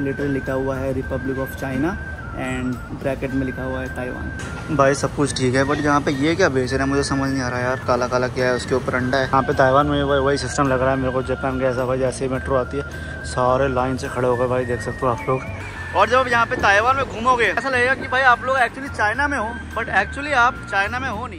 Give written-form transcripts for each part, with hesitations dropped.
Literally लिखा हुआ है republic of China and bracket में लिखा हुआ है ताइवान। भाई सब कुछ ठीक है बट यहाँ पे ये क्या बेच रहे हैं मुझे समझ नहीं आ रहा यार। काला काला क्या है, उसके ऊपर अंडा है। यहाँ पे ताइवान में वही सिस्टम लग रहा है मेरे को जापान का ऐसा भाई। जैसे ही मेट्रो आती है सारे लाइन से खड़े हो गए भाई, देख सकते हो आप लोग। और जब यहाँ पे ताइवान में घूमोगे ऐसा लगेगा कि भाई आप लोग एक्चुअली चाइना में हो, बट एक्चुअली आप चाइना में हो नहीं।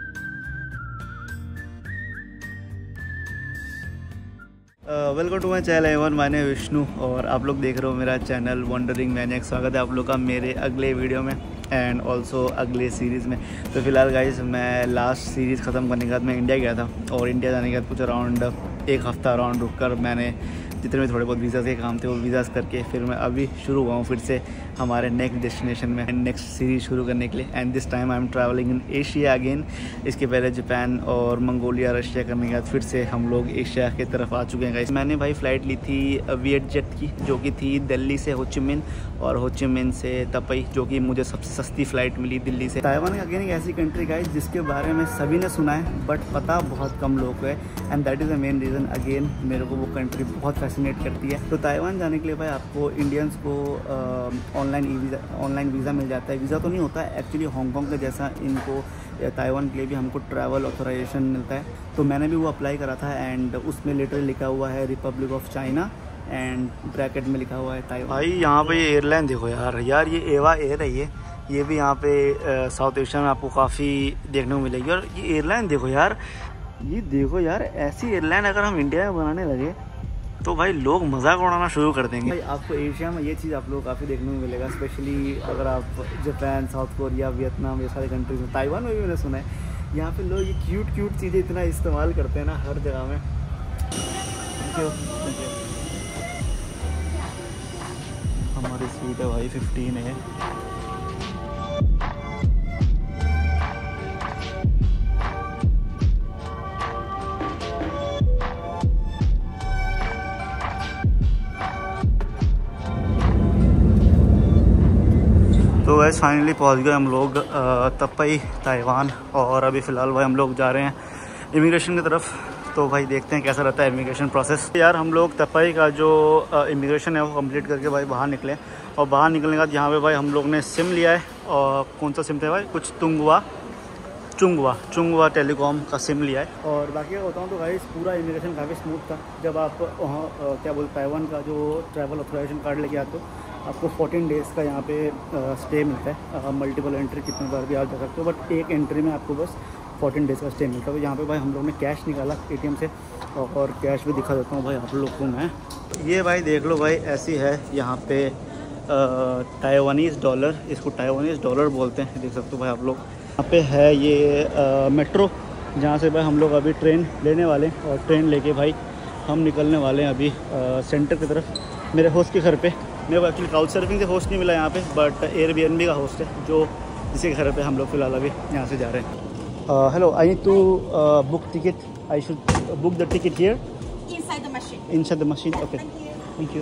Welcome to my channel everyone, my name Vishnu और आप लोग देख रहे हो मेरा चैनल वंडरिंग मैनिएक। स्वागत है आप लोग का मेरे अगले वीडियो में एंड ऑल्सो अगले सीरीज़ में। तो फिलहाल गाइस मैं लास्ट सीरीज़ ख़त्म करने के बाद मैं इंडिया गया था और इंडिया जाने के बाद कुछ अराउंड एक हफ़्ता अराउंड रुक कर मैंने जितने भी थोड़े बहुत वीज़ा के काम थे वो वीज़ाज़ करके फिर मैं अभी शुरू हुआ हूँ फिर से हमारे नेक्स्ट डेस्टिनेशन में नेक्स्ट सीरीज़ शुरू करने के लिए। And this time I am travelling in Asia again. इसके पहले जापान और मंगोलिया रशिया करने के बाद फिर से हम लोग एशिया की तरफ आ चुके हैं गाइस। मैंने भाई फ़्लाइट ली थी विएट जेट की, जो कि थी दिल्ली से हो ची मिन और हो ची मिन से तपई, जो कि मुझे सबसे सस्ती फ़्लाइट मिली दिल्ली से। ताइवान अगेन एक ऐसी कंट्री गाइस जिसके बारे में सभी ने सुना है बट पता बहुत कम लोग को है and that is the main reason again मेरे को वो कंट्री बहुत फैसिनेट करती है। तो ताइवान जाने के लिए भाई आपको इंडियंस को ऑनलाइन वीज़ा मिल जाता है। वीज़ा तो नहीं होता है एक्चुअली, हांगकॉन्ग के जैसा इनको ताइवान के लिए भी हमको ट्रैवल ऑथराइजेशन मिलता है। तो मैंने भी वो अप्लाई करा था एंड उसमें लिटरली लिखा हुआ है republic of China and bracket में लिखा हुआ है ताइवान। भाई यहाँ पे ये एयरलाइन देखो यार ये एवा एयर है। ये भी यहाँ पे साउथ एशिया में आपको काफ़ी देखने को मिलेगी। और ये एयरलाइन देखो यार, ये देखो यार, ऐसी एयरलाइन अगर हम इंडिया में बनाने लगे तो भाई लोग मजाक उड़ाना शुरू कर देंगे। भाई आपको एशिया में ये चीज़ आप लोग काफ़ी देखने को मिलेगा, स्पेशली अगर आप जापान, साउथ कोरिया, वियतनाम, ये सारे कंट्रीज में। ताइवान में भी मैंने सुना है यहाँ पे लोग ये क्यूट चीज़ें इतना इस्तेमाल करते हैं ना हर जगह में। हमारी सीट है भाई 15 है। तो वैसे फाइनली पहुंच गए हम लोग तपई ताइवान और अभी फ़िलहाल भाई हम लोग जा रहे हैं इमिग्रेशन की तरफ। तो भाई देखते हैं कैसा रहता है इमिग्रेशन प्रोसेस। यार हम लोग तपई का जो इमिग्रेशन है वो कंप्लीट करके भाई बाहर निकले और बाहर निकलने के बाद यहाँ पे भाई हम लोग ने सिम लिया है। और कौन सा सिम था भाई, कुछ चुंगवा टेलीकॉम का सिम लिया है। और बाकी का बताऊँ तो भाई पूरा इमिग्रेशन काफ़ी स्मूथ था। जब आप वहाँ क्या बोलते ताइवान का जो ट्रैवल ऑथराइजेशन कार्ड लेके आते हो आपको 14 डेज़ का यहाँ पे स्टे मिलता है। मल्टीपल एंट्री कितनी बार भी आप जा सकते हो बट एक एंट्री में आपको बस 14 डेज़ का स्टे मिलता है। तो यहाँ पे भाई हम लोग ने कैश निकाला ATM से और कैश भी दिखा देता हूँ भाई आप लोग को मैं। ये भाई देख लो भाई, ऐसी है यहाँ पे ताइवानीज़ डॉलर, इसको ताइवानीज़ डॉलर बोलते हैं, देख सकते हो भाई आप लोग। यहाँ पे है ये मेट्रो, जहाँ से भाई हम लोग अभी ट्रेन लेने वाले हैं और ट्रेन लेके भाई हम निकलने वाले हैं अभी सेंटर की तरफ मेरे होस्ट के घर पे। मेरे को एक्चुअली काउच सर्फिंग से होस्ट नहीं मिला यहाँ पे बट एयरबीएनबी का होस्ट है जो जिसके घर पे हम लोग फिलहाल अभी यहाँ से जा रहे हैं। Hello, I need to book ticket, I should book the ticket here inside the machine. Okay, thank you.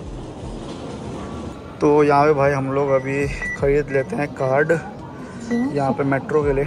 तो यहाँ पे भाई हम लोग अभी ख़रीद लेते हैं कार्ड यहाँ पे मेट्रो के लिए,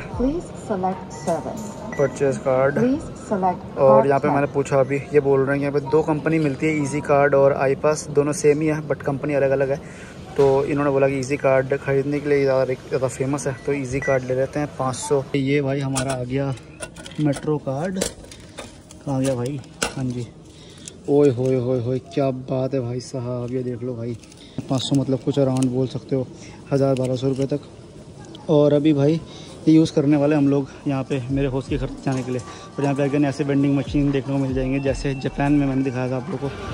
परचेज कार्ड। और यहाँ पे मैंने पूछा अभी, ये बोल रहे हैं कि यहाँ पे दो कंपनी मिलती है, इजी कार्ड और आई पास, दोनों सेम ही है बट कंपनी अलग अलग है। तो इन्होंने बोला कि इजी कार्ड ख़रीदने के लिए ज़्यादा फेमस है तो इजी कार्ड ले लेते हैं 500। ये भाई हमारा आ गया मेट्रो कार्ड, कहाँ गया भाई, हाँ जी। ओए होए क्या बात है भाई साहब, ये देख लो भाई 500 मतलब कुछ अराउंड बोल सकते हो 1000-1200 रुपये तक। और अभी भाई ये यूज़ करने वाले हम लोग यहाँ पे मेरे होस्ट के घर जाने के लिए। और यहाँ पे अगेन ऐसे वेंडिंग मशीन देखने को मिल जाएंगे जैसे जापान में मैंने दिखाया था आप लोगों को।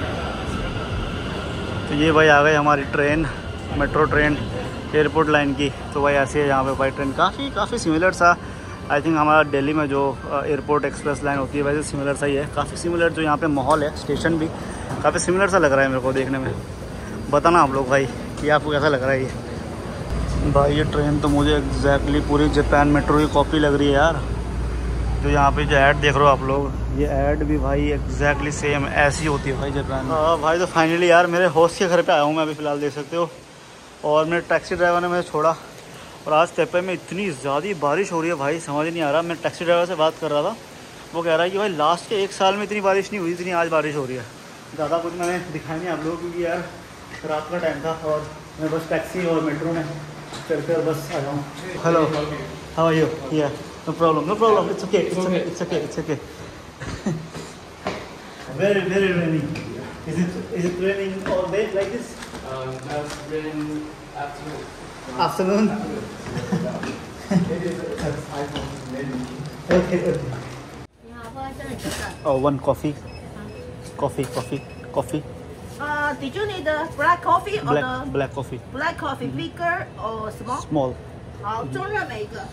तो ये भाई आ गई हमारी train, metro train airport line की। तो भाई ऐसे है यहाँ पे भाई ट्रेन काफ़ी सिमिलर सा, आई थिंक हमारा दिल्ली में जो एयरपोर्ट एक्सप्रेस लाइन होती है वैसे सिमिलर सा ही है। काफ़ी सिमिलर जो यहाँ पे माहौल है, स्टेशन भी काफ़ी सिमिलर सा लग रहा है मेरे को देखने में। बताना आप लोग भाई कि आपको कैसा लग रहा है ये। भाई ये ट्रेन तो मुझे एग्जैक्टली पूरी जापान मेट्रो की कॉपी लग रही है यार। जो यहाँ पे जो ऐड देख रहे हो आप लोग, ये ऐड भी भाई एग्जैक्टली सेम ऐसी होती है भाई जापान में। भाई तो फाइनली यार मेरे होस्ट के घर पे आया हूँ मैं अभी फ़िलहाल, देख सकते हो। और मेरे टैक्सी ड्राइवर ने मुझे छोड़ा और आज तपई में इतनी ज़्यादा बारिश हो रही है भाई, समझ नहीं आ रहा। मैं टैक्सी ड्राइवर से बात कर रहा था, वो कह रहा है कि भाई लास्ट के 1 साल में इतनी बारिश नहीं हुई जितनी आज बारिश हो रही है। ज़्यादा कुछ मैंने दिखाई नहीं आप लोगों को, क्योंकि यार रात का टाइम था और मैं बस टैक्सी और मेट्रो में चलकर बस आया हूँ। Hello, how are you? Yeah no problem, it's okay. Very raining. Is it raining all day like this? That's raining Afternoon? Okay. Oh, one coffee. Did you need the black coffee or Black coffee. black coffee bigger or small? Small. 好，中热每一个。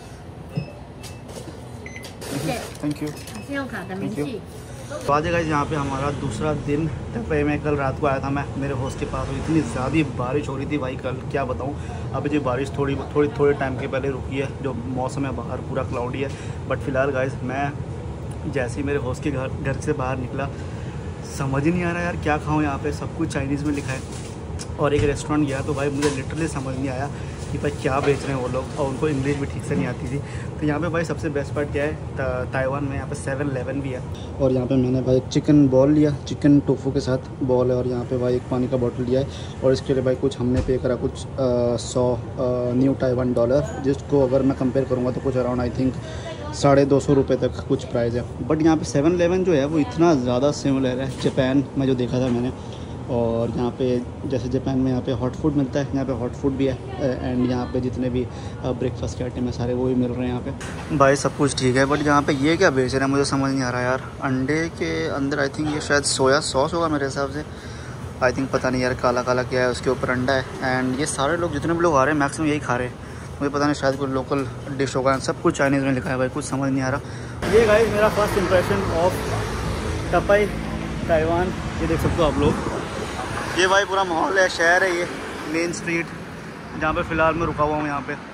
谢谢。 Thank you. 信用卡的明细。 तो आज guys यहाँ पे हमारा दूसरा दिन टैपे में। कल रात को आया था मैं मेरे होस्ट के पास, इतनी ज़्यादा बारिश हो रही थी भाई कल, क्या बताऊँ। अभी जो बारिश थोड़े टाइम के पहले रुकी है, जो मौसम है बाहर पूरा क्लाउडी है। बट फिलहाल गाइस मैं जैसे ही मेरे होस्ट के घर से बाहर निकला, समझ ही नहीं आ रहा यार क्या खाऊँ। यहाँ पे सब कुछ चाइनीज़ में लिखा है और एक रेस्टोरेंट गया तो भाई मुझे लिटरली समझ नहीं आया कि भाई क्या बेच रहे हैं वो लोग, और उनको इंग्लिश भी ठीक से नहीं आती थी। तो यहाँ पे भाई सबसे बेस्ट पार्ट क्या है, ताइवान में यहाँ पे 7-Eleven भी है। और यहाँ पे मैंने भाई चिकन बॉल लिया, चिकन टोफू के साथ बॉल है, और यहाँ पे भाई एक पानी का बॉटल लिया है। और इसके लिए भाई कुछ हमने पे करा कुछ 100 न्यू ताइवान डॉलर, जिसको अगर मैं कंपेयर करूँगा तो कुछ अराउंड आई थिंक 250 रुपये तक कुछ प्राइस है। बट यहाँ पे 7-Eleven जो है वो इतना ज़्यादा सिमिलर है जापान में जो देखा था मैंने। और यहाँ पे जैसे जापान में यहाँ पे हॉट फूड मिलता है, यहाँ पे हॉट फूड भी है, एंड यहाँ पे जितने भी ब्रेकफास्ट के आइटम है सारे वो भी मिल रहे हैं यहाँ पे। भाई सब कुछ ठीक है, बट यहाँ पे ये क्या बेच रहे हैं मुझे समझ नहीं आ रहा यार। अंडे के अंदर आई थिंक ये शायद सोया सॉस होगा मेरे हिसाब से, आई थिंक, पता नहीं यार, काला काला क्या है, उसके ऊपर अंडा है। एंड ये सारे लोग जितने भी लोग आ रहे हैं मैक्सिमम यही खा रहे हैं, मुझे पता नहीं शायद कोई लोकल डिश होगा। सब कुछ चाइनीज़ में लिखा है भाई, कुछ समझ नहीं आ रहा। ये गाइस मेरा first impression of Taipei Taiwan, ये देख सकते हो आप लोग। ये भाई पूरा माहौल है, शहर है, ये मेन स्ट्रीट जहाँ पे फ़िलहाल मैं रुका हुआ हूँ यहाँ पे।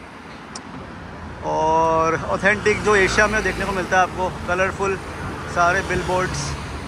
और ऑथेंटिक जो एशिया में देखने को मिलता है आपको, कलरफुल सारे बिलबोर्ड्स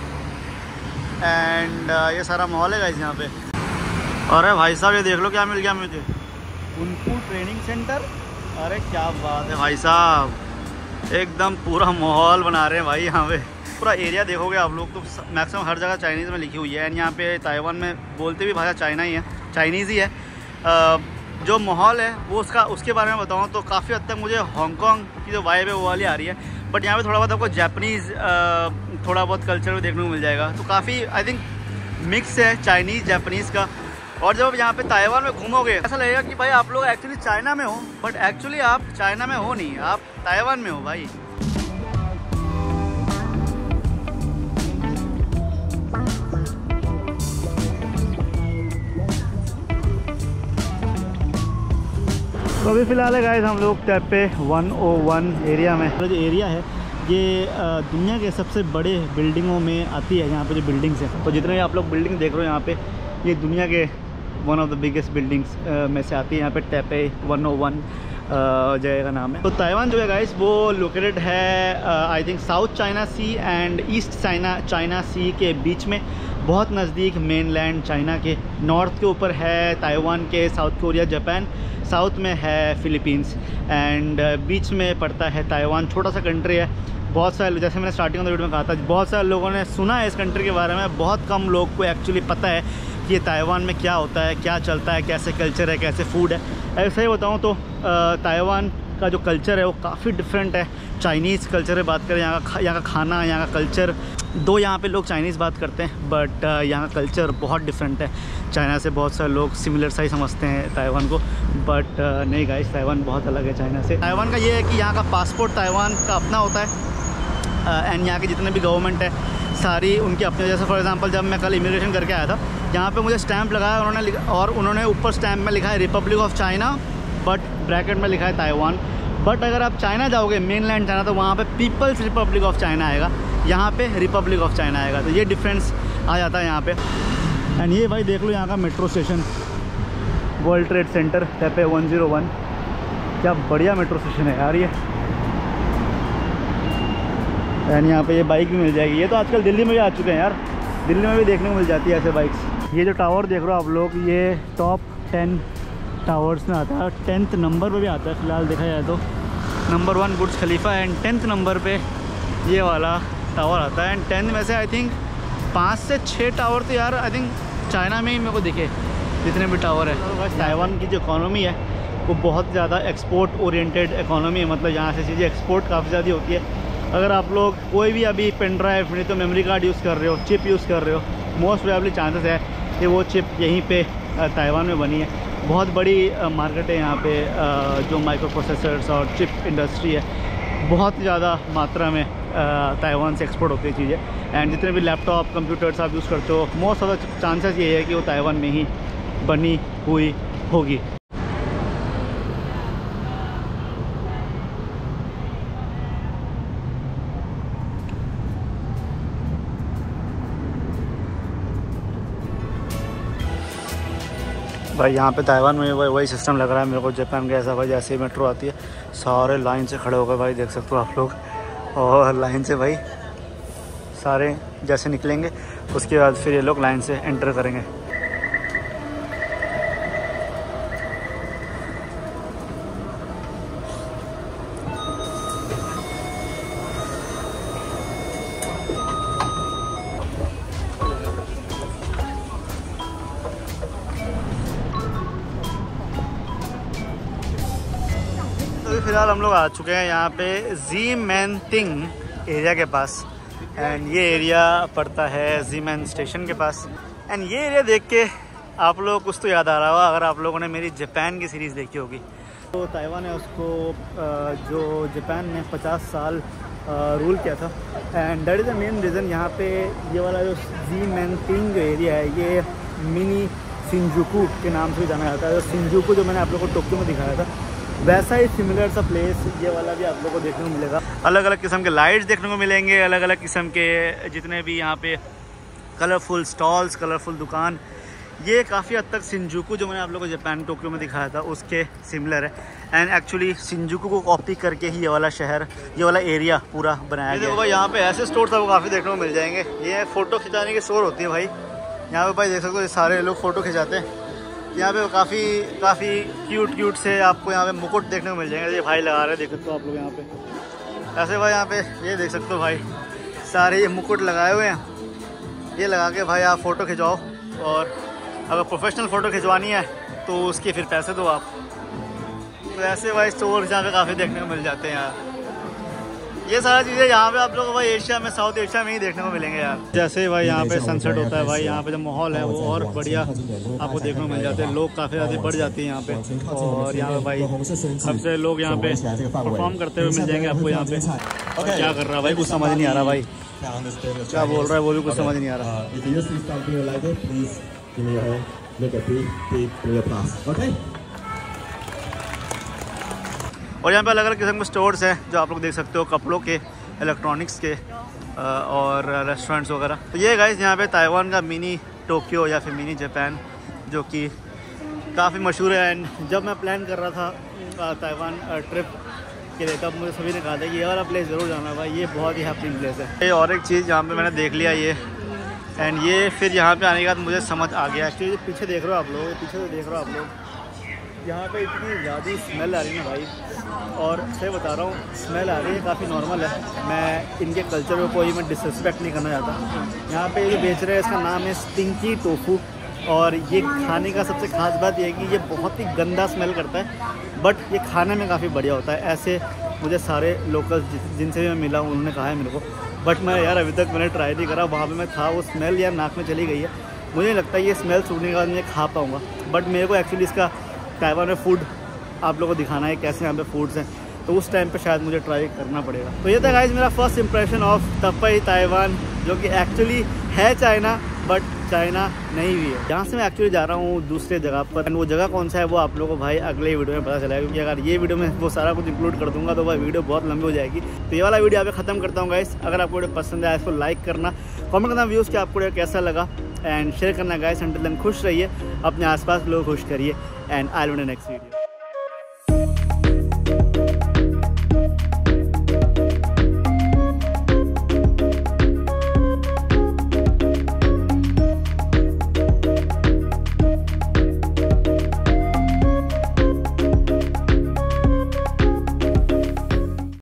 एंड ये सारा माहौल है गाइस यहाँ पे। अरे भाई साहब ये देख लो क्या मिल गया मुझे, उनको ट्रेनिंग सेंटर। अरे क्या बात है भाई साहब, एकदम पूरा माहौल बना रहे हैं भाई यहाँ पे। पूरा एरिया देखोगे आप लोग तो मैक्सिमम हर जगह चाइनीज़ में लिखी हुई है। एंड यहाँ पे ताइवान में बोलते भी भाषा चाइनीज़ ही है। जो माहौल है वो उसके बारे में बताऊँ तो काफ़ी हद तक मुझे हांगकांग की जो वाइब है वो वाली आ रही है। बट यहाँ पे थोड़ा बहुत आपको जापानीज़ थोड़ा बहुत कल्चर भी देखने को मिल जाएगा। तो काफ़ी आई थिंक मिक्स है चाइनीज़ जापानीज़ का। और जब यहाँ पे ताइवान में घूमोगे ऐसा लगेगा कि भाई आप लोग एक्चुअली चाइना में हो, बट एक्चुअली आप चाइना में हो नहीं, आप ताइवान में हो भाई। तो अभी फ़िलहाल है गाइस हम लोग टैपे 101 एरिया में। जो एरिया है ये दुनिया के सबसे बड़े बिल्डिंगों में आती है। यहाँ पे जो बिल्डिंग्स हैं, तो जितने भी आप लोग बिल्डिंग देख रहे हो यहाँ पे, ये दुनिया के one of the biggest buildings में से आती है। यहाँ पे टैपे 101 जगह का नाम है। तो ताइवान जो है गाइस वो लोकेटेड है I think South China Sea and East China Sea के बीच में, बहुत नज़दीक मेनलैंड चाइना के। नॉर्थ के ऊपर है ताइवान के साउथ कोरिया जापान, साउथ में है फिलीपींस, एंड बीच में पड़ता है ताइवान। छोटा सा कंट्री है। बहुत सारे, जैसे मैंने स्टार्टिंग ऑफ द वीडियो में कहा था, बहुत सारे लोगों ने सुना है इस कंट्री के बारे में, बहुत कम लोग को एक्चुअली पता है कि ये ताइवान में क्या होता है, क्या चलता है, कैसे कल्चर है, कैसे फूड है। ऐसे ही बताऊँ तो ताइवान का जो कल्चर है वो काफ़ी डिफरेंट है चाइनीज़ कल्चर में बात करें। यहाँ का खाना, यहाँ का कल्चर, दो यहाँ पे लोग चाइनीज़ बात करते हैं बट यहाँ का कल्चर बहुत डिफरेंट है चाइना से। बहुत सारे लोग सिमिलर सा ही समझते हैं ताइवान को, बट नहीं गाइस, ताइवान बहुत अलग है चाइना से। ताइवान का ये है कि यहाँ का पासपोर्ट ताइवान का अपना होता है, एंड यहाँ के जितने भी गवर्नमेंट है सारी उनके अपने। जैसे फॉर एग्जांपल जब मैं कल इमिग्रेशन करके आया था, यहाँ पे मुझे स्टैंप लगाया उन्होंने ऊपर स्टैंप में लिखा है republic of China, but bracket में लिखा है ताइवान। बट अगर आप चाइना जाओगे, मेनलैंड चाइना, तो वहाँ पे पीपल्स रिपब्लिक ऑफ चाइना आएगा, यहाँ पे रिपब्लिक ऑफ चाइना आएगा। तो ये डिफरेंस आ जाता है यहाँ पे। एंड ये भाई देख लो यहाँ का metro station, world trade centre Taipei 101, क्या बढ़िया मेट्रो स्टेशन है यार ये। एंड यहाँ पे ये बाइक भी मिल जाएगी। ये तो आजकल दिल्ली में भी आ चुके हैं यार, दिल्ली में भी देखने को मिल जाती है ऐसे बाइक्स। ये जो टावर देख रहे हो आप लोग, ये टॉप 10 टावर्स में आता है, 10th नंबर पे भी आता है फिलहाल देखा जाए तो। Number 1 Burj Khalifa and 10th number पे ये वाला टावर आता है। एंड 10 में से आई थिंक 5 से 6 टावर तो यार आई थिंक चाइना में ही मेरे को दिखे जितने भी टावर है। ताइवान की जो इकोनॉमी है वो बहुत ज़्यादा एक्सपोर्ट ओरिएंटेड इकोनॉमी है, मतलब यहाँ से चीज़ें एक्सपोर्ट काफ़ी ज़्यादा होती है। अगर आप लोग कोई भी अभी पेन ड्राइव नहीं तो मेमोरी कार्ड यूज़ कर रहे हो, चिप यूज़ कर रहे हो, मोस्ट प्रोबेबली चांसेस है कि वो चिप यहीं पे ताइवान में बनी है। बहुत बड़ी मार्केट है यहाँ पे, जो माइक्रो प्रोसेसर्स और चिप इंडस्ट्री है बहुत ज़्यादा मात्रा में ताइवान से एक्सपोर्ट होती है चीज़ें। एंड जितने भी लैपटॉप कंप्यूटर्स आप यूज़ करते हो मोस्ट ऑफ द चांसेस ये है कि वो ताइवान में ही बनी हुई होगी। भाई यहाँ पे ताइवान में वही सिस्टम लग रहा है मेरे को जापान का ऐसा भाई, जैसे ही मेट्रो आती है सारे लाइन से खड़े हो गए भाई, देख सकते हो आप लोग। और लाइन से भाई सारे जैसे निकलेंगे उसके बाद फिर ये लोग लाइन से एंटर करेंगे। तो फिलहाल हम लोग आ चुके हैं यहाँ पे ज़ीमेनटिंग एरिया के पास। एंड ये एरिया पड़ता है ज़ीमेन स्टेशन के पास। एंड ये एरिया देख के आप लोगों को कुछ तो याद आ रहा होगा अगर आप लोगों ने मेरी जापान की सीरीज़ देखी होगी। तो ताइवान है उसको जो जापान ने 50 साल रूल किया था। And that is the main reason यहाँ पे ये वाला जो ज़ीमेनटिंग एरिया है ये मिनी शिंजुकू के नाम से भी जाना जाता है। शिंजुकू जो मैंने आप लोगों को टोक्यो में दिखाया था वैसा ही सिमिलर सा प्लेस ये वाला भी आप लोगों को देखने को मिलेगा। अलग अलग किस्म के लाइट्स देखने को मिलेंगे, अलग अलग किस्म के जितने भी यहाँ पे कलरफुल स्टॉल्स, कलरफुल दुकान, ये काफ़ी हद तक शिंजुकू जो मैंने आप लोगों को जापान टोक्यो में दिखाया था उसके सिमिलर है। एंड एक्चुअली शिंजुकू को कॉपी करके ही ये वाला शहर, ये वाला एरिया पूरा बनाया गया है। भाई यहाँ पे ऐसे स्टोर्स आपको काफ़ी देखने को मिल जाएंगे। ये फ़ोटो खिंचाने की स्टोर होती है भाई। यहाँ पे भाई देख सकते हो सारे लोग फ़ोटो खिंचाते हैं। यहाँ पे काफ़ी क्यूट से आपको यहाँ पे मुकुट देखने को मिल जाएंगे। ये भाई लगा रहे हैं, देख सकते हो आप लोग यहाँ पे। ऐसे भाई यहाँ पे ये देख सकते हो भाई सारे ये मुकुट लगाए हुए हैं। ये लगा के भाई आप फ़ोटो खिंचाओ, और अगर प्रोफेशनल फ़ोटो खिंचवानी है तो उसके फिर पैसे दो आप। तो ऐसे भाई स्टोर यहाँ पे काफ़ी देखने को मिल जाते हैं यार। ये सारी चीज़ें यहाँ पे आप लोग भाई एशिया में, साउथ एशिया में ही देखने को मिलेंगे यार। जैसे भाई यहाँ पे सनसेट होता है भाई, यहाँ पे जो माहौल है वो और बढ़िया आपको देखने को मिल जाते हैं। लोग काफ़ी ज़्यादा बढ़ जाते हैं यहाँ पे, और यहाँ पे भाई सबसे लोग यहाँ पे परफॉर्म करते हुए मिल जाएंगे आपको। यहाँ पे क्या कर रहा है भाई कुछ समझ नहीं आ रहा भाई, क्या बोल रहा है वो भी कुछ समझ नहीं आ रहा। और यहाँ पे अलग अलग किस्म के स्टोर्स हैं जो आप लोग देख सकते हो, कपड़ों के, इलेक्ट्रॉनिक्स के और रेस्टोरेंट्स वगैरह। तो ये गाइस यहाँ पे ताइवान का मिनी टोक्यो या फिर मिनी जापान जो कि काफ़ी मशहूर है। एंड जब मैं प्लान कर रहा था ताइवान ट्रिप के लिए तब मुझे सभी ने कहा था कि ये वाला प्लेस ज़रूर जाना भाई, ये बहुत ही हैपनिंग प्लेस है। और एक चीज़ यहाँ पे मैंने देख लिया ये, एंड ये फिर यहाँ पे आने के बाद मुझे समझ आ गया। एक्चुअली पीछे देख रहे हो आप लोग, पीछे तो देख रहे हो आप लोग, यहाँ पे इतनी ज़्यादा स्मेल आ रही है भाई, और सही बता रहा हूँ स्मेल आ रही है, काफ़ी नॉर्मल है। मैं इनके कल्चर को कोई मैं डिसरिस्पेक्ट नहीं करना चाहता। यहाँ पे ये बेच रहे हैं, इसका नाम है स्टिंकी टोफू, और ये खाने का सबसे ख़ास बात ये है कि ये बहुत ही गंदा स्मेल करता है, बट ये खाने में काफ़ी बढ़िया होता है। ऐसे मुझे सारे लोकल्स जिनसे भी मैं मिला हूँ उन्होंने कहा है मेरे को, बट मैं यार अभी तक मैंने ट्राई नहीं करा। वहाँ पे मैं था, वो स्मेल यार नाक में चली गई है। मुझे नहीं लगता ये स्मेल सूखने के बाद मैं खा पाऊँगा, बट मेरे को एक्चुअली इसका ताइवान में फूड आप लोगों को दिखाना है कैसे यहाँ पे फूड्स हैं, तो उस टाइम पे शायद मुझे ट्राई करना पड़ेगा। तो ये था गाइस मेरा first impression of Taipei Taiwan, जो कि एक्चुअली है चाइना बट चाइना नहीं भी है। जहाँ से मैं एक्चुअली जा रहा हूँ दूसरे जगह पर, वो जगह कौन सा है वो आप लोगों को भाई अगले वीडियो में पता चलेगा, क्योंकि अगर ये वीडियो में वो सारा कुछ इंक्लूड कर दूंगा तो वह वीडियो बहुत लंबी हो जाएगी। तो ये वाला वीडियो यहाँ पे ख़त्म करता हूँ गाइस। अगर आपको वीडियो पसंद आया इसको लाइक करना, कमेंट करना व्यूज़ कि आपको कैसा लगा, एंड शेयर करना गाइस। अंटिल देन खुश रहिए, अपने आसपास लोग खुश करिए, and I will in next video.